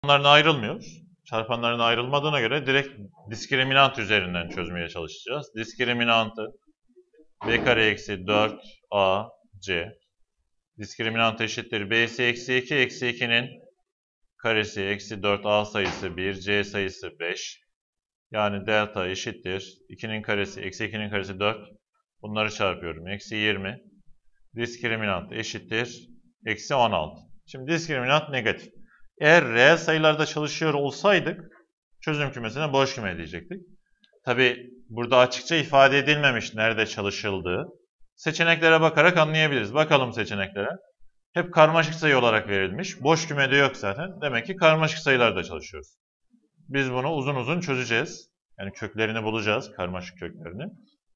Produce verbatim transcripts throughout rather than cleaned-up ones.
Çarpanlarına ayrılmıyoruz. Çarpanlarına ayrılmadığına göre direkt diskriminant üzerinden çözmeye çalışacağız. Diskriminantı b kare eksi dört a c. Diskriminant eşittir b'si eksi iki, eksi ikinin karesi eksi dört, a sayısı bir, c sayısı beş. Yani delta eşittir ikinin karesi eksi ikinin karesi dört. Bunları çarpıyorum. Eksi yirmi. Diskriminant eşittir eksi on altı. Şimdi diskriminant negatif. Eğer reel sayılarda çalışıyor olsaydık çözüm kümesine boş küme diyecektik. Tabi burada açıkça ifade edilmemiş nerede çalışıldığı. Seçeneklere bakarak anlayabiliriz. Bakalım seçeneklere. Hep karmaşık sayı olarak verilmiş. Boş kümede yok zaten. Demek ki karmaşık sayılarda çalışıyoruz. Biz bunu uzun uzun çözeceğiz. Yani köklerini bulacağız. Karmaşık köklerini.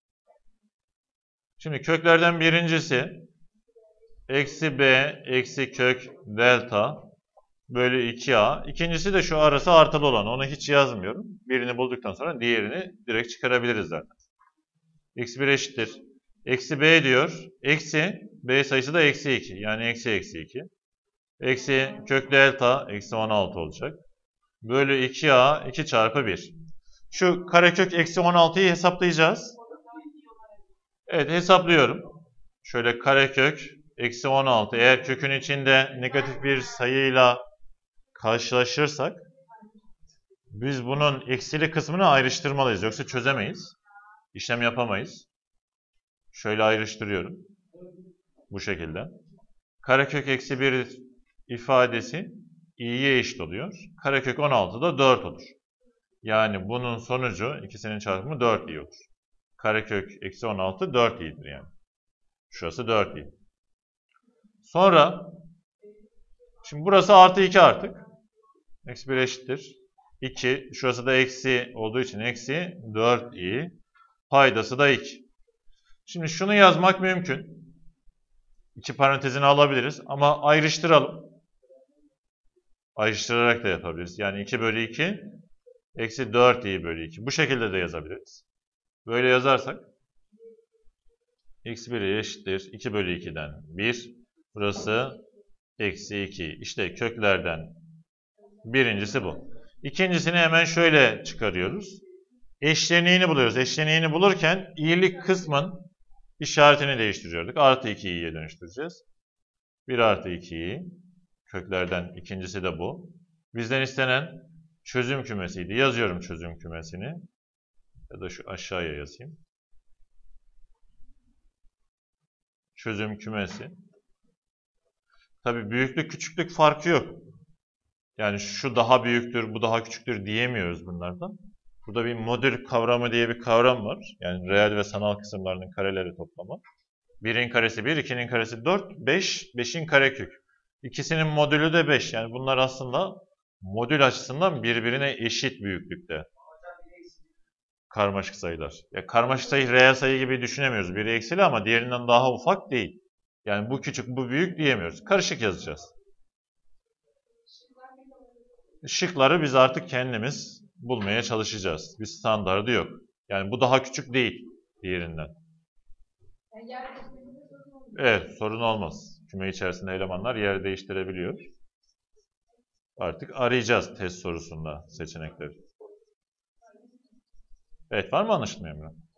Şimdi köklerden birincisi eksi b eksi kök delta bölü iki a. İkincisi de şu arası artılı olan. Onu hiç yazmıyorum. Birini bulduktan sonra diğerini direkt çıkarabiliriz zaten. Eksi bir eşittir. Eksi b diyor. Eksi b sayısı da eksi iki. Yani eksi eksi iki. Eksi kök delta eksi on altı olacak. Bölü iki a iki çarpı bir. Şu karekök eksi on altıyı hesaplayacağız. Evet hesaplıyorum. Şöyle karekök eksi on altı. Eğer kökün içinde negatif bir sayıyla karşılaşırsak biz bunun eksili kısmını ayrıştırmalıyız. Yoksa çözemeyiz. İşlem yapamayız. Şöyle ayrıştırıyorum. Bu şekilde. Karekök eksi bir ifadesi i'ye eşit oluyor. Karekök on altı da dört olur. Yani bunun sonucu ikisinin çarpımı dört i olur. Karekök eksi on altı dört i'dir yani. Şurası dört i. Sonra şimdi burası artı iki artık. Eksi bir eşittir. iki. Şurası da eksi olduğu için eksi dört i. Paydası da iki. Şimdi şunu yazmak mümkün. İki parantezini alabiliriz ama ayrıştıralım. Ayrıştırarak da yapabiliriz. Yani iki bölü iki eksi dört i bölü iki. Bu şekilde de yazabiliriz. Böyle yazarsak eksi bir eşittir iki bölü iki'den bir. Burası eksi iki. İşte köklerden birincisi bu. İkincisini hemen şöyle çıkarıyoruz. Eşleniğini buluyoruz. Eşleniğini bulurken i'lik kısmın işaretini değiştiriyorduk. Artı iki i'ye dönüştüreceğiz. bir artı iki i. Köklerden ikincisi de bu. Bizden istenen çözüm kümesiydi. Yazıyorum çözüm kümesini. Ya da şu aşağıya yazayım. Çözüm kümesi. Tabii büyüklük küçüklük farkı yok. Yani şu daha büyüktür, bu daha küçüktür diyemiyoruz bunlardan. Burada bir modül kavramı diye bir kavram var. Yani reel ve sanal kısımlarının kareleri toplamı. birin karesi bir, ikinin karesi dört, beş, beşin karekök. İkisinin modülü de beş. Yani bunlar aslında modül açısından birbirine eşit büyüklükte. Karmaşık sayılar. Ya karmaşık sayı reel sayı gibi düşünemiyoruz. Biri eksili ama diğerinden daha ufak değil. Yani bu küçük, bu büyük diyemiyoruz. Karışık yazacağız. Şıkları biz artık kendimiz bulmaya çalışacağız. Bir standardı yok. Yani bu daha küçük değil diğerinden. Evet, sorun olmaz. Küme içerisinde elemanlar yer değiştirebiliyor. Artık arayacağız test sorusunda seçenekleri. Evet, var mı anlaşılmayan mı?